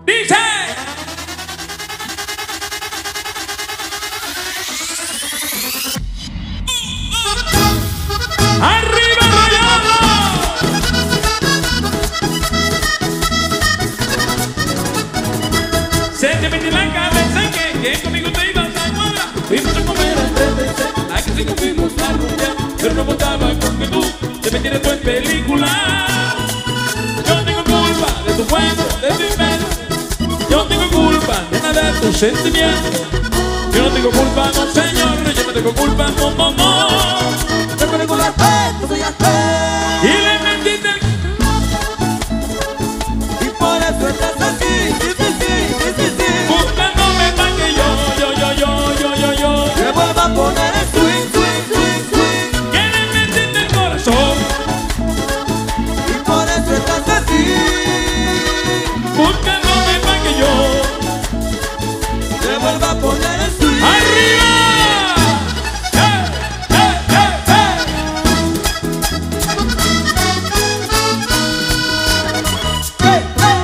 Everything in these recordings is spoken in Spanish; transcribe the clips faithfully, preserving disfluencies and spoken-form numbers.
Dice. ¡Arriba, Rayado! Se te metió en la cabeza que, que conmigo te ibas a guardar. Fuimos a comer al T T C, a que sí que fuimos a rumbear, pero no contaba con que tú te metieras tú en película. Yo tengo culpa de tu juego, de tu invento. Yo tengo culpa de nada de tus sentimientos. Yo no tengo culpa, no señor, yo no tengo culpa, no, no, no. Yo conozco la fe, tú soy fe. Y le mentiste. Y por eso estás así, sí, sí, sí, sí, sí, sí. Buscándome pa' que yo, yo, yo, yo, yo, yo, yo te vuelva a poner el swing, swing, swing, swing. Que le mentiste el corazón. Y por eso estás así. Buscándome pa' que yo te vuelva a poner el swing. ¡Arriba! ¡Eh, eh, eh, eh! Hey, hey.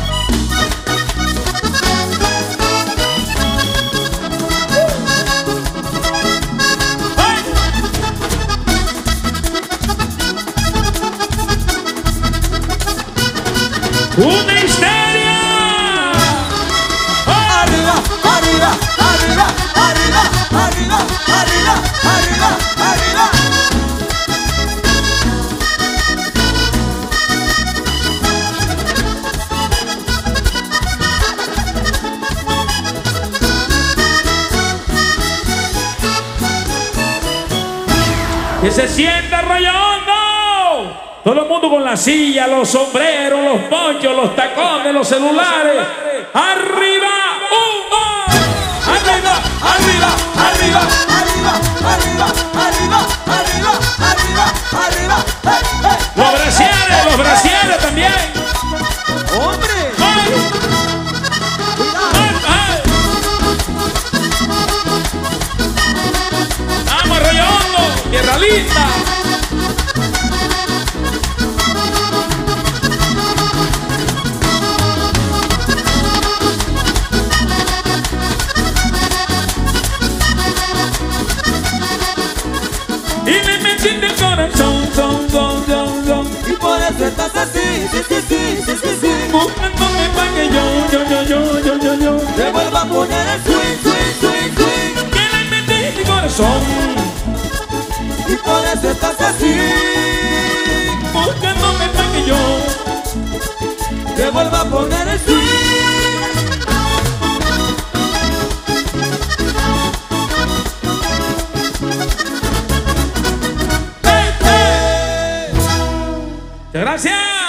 ¡Ay! ¡Una histeria! Arriba, arriba, arriba, arriba, arriba, arriba, arriba, arriba. ¡Que se sienta Rayando! Todo el mundo con la silla, los sombreros, los ponchos, los tacones, los celulares. ¡Arriba! ¡Uno! Arriba, arriba, arriba, arriba, arriba, arriba, arriba, arriba, arriba, hey, hey. Los brasieres, los brasieres también. ¡Hombre! ¡Ay! ¡Ay, ay! ¡Vamos, Rayando! ¡Tierra linda! Y me metiste el corazón, son, son, son, son. Y por eso estás así, sí, sí, sí, sí, sí, sí. Buscándome pa' que yo, yo, yo, yo, yo, yo, yo te vuelva a poner el swing, swing, swing, swing. que le metí mi corazón. Y por eso estás así. Buscándome pa' que yo te vuelva a poner el swing. Muchas gracias.